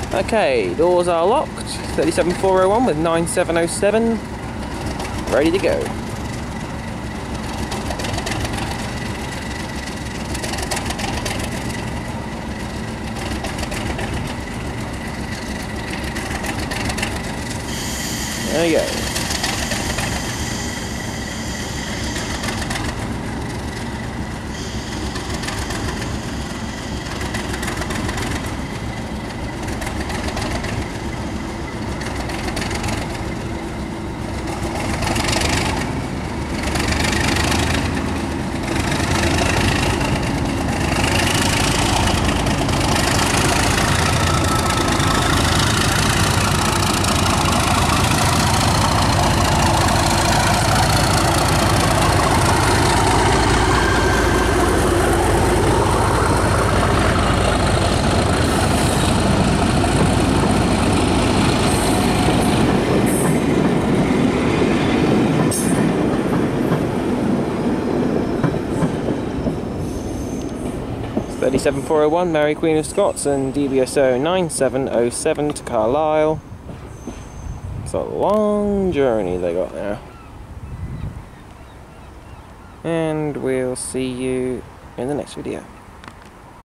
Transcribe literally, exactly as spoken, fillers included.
Okay, doors are locked. thirty-seven four oh one with nine seven oh seven. Ready to go. There you go. thirty-seven four oh one, Mary Queen of Scots, and D B S O nine seven oh seven to Carlisle. It's a long journey they got now. And we'll see you in the next video.